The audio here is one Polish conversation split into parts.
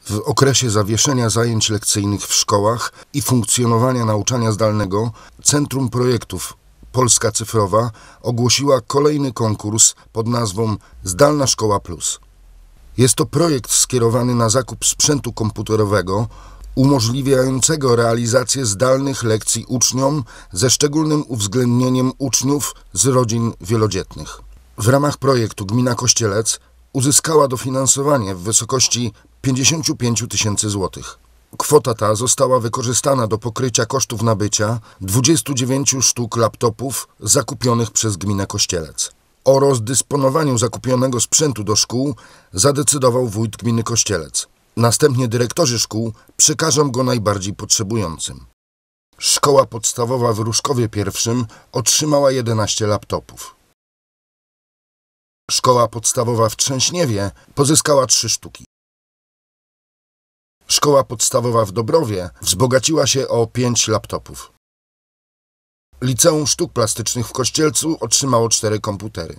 W okresie zawieszenia zajęć lekcyjnych w szkołach i funkcjonowania nauczania zdalnego Centrum Projektów Polska Cyfrowa ogłosiła kolejny konkurs pod nazwą Zdalna Szkoła Plus. Jest to projekt skierowany na zakup sprzętu komputerowego umożliwiającego realizację zdalnych lekcji uczniom ze szczególnym uwzględnieniem uczniów z rodzin wielodzietnych. W ramach projektu gmina Kościelec uzyskała dofinansowanie w wysokości 55 000 złotych. Kwota ta została wykorzystana do pokrycia kosztów nabycia 29 sztuk laptopów zakupionych przez gminę Kościelec. O rozdysponowaniu zakupionego sprzętu do szkół zadecydował wójt gminy Kościelec. Następnie dyrektorzy szkół przekażą go najbardziej potrzebującym. Szkoła podstawowa w Ruszkowie I otrzymała 11 laptopów. Szkoła podstawowa w Trzęśniewie pozyskała 3 sztuki. Szkoła podstawowa w Dobrowie wzbogaciła się o 5 laptopów. Liceum Sztuk Plastycznych w Kościelcu otrzymało 4 komputery.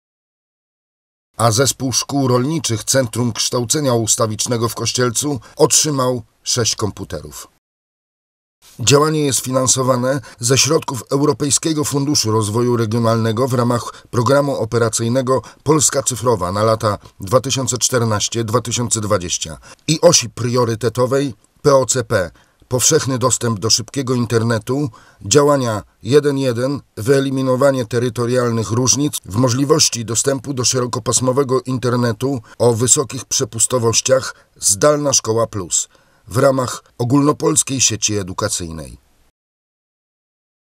A Zespół Szkół Rolniczych Centrum Kształcenia Ustawicznego w Kościelcu otrzymał 6 komputerów. Działanie jest finansowane ze środków Europejskiego Funduszu Rozwoju Regionalnego w ramach programu operacyjnego Polska Cyfrowa na lata 2014-2020 i osi priorytetowej POCP Powszechny dostęp do szybkiego internetu, działania 1.1, wyeliminowanie terytorialnych różnic w możliwości dostępu do szerokopasmowego internetu o wysokich przepustowościach Zdalna Szkoła Plus w ramach ogólnopolskiej sieci edukacyjnej.